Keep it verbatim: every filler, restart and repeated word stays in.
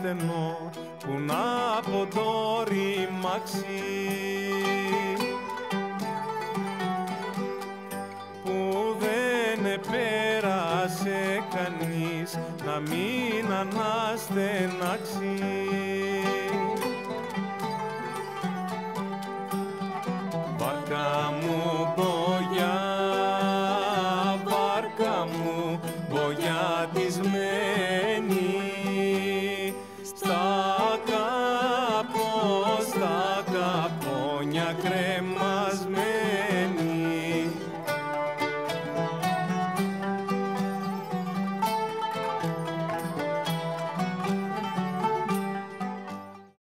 στενό που να από το ρημάξει, που δεν επέρασε κανείς να μην αναστενάξει.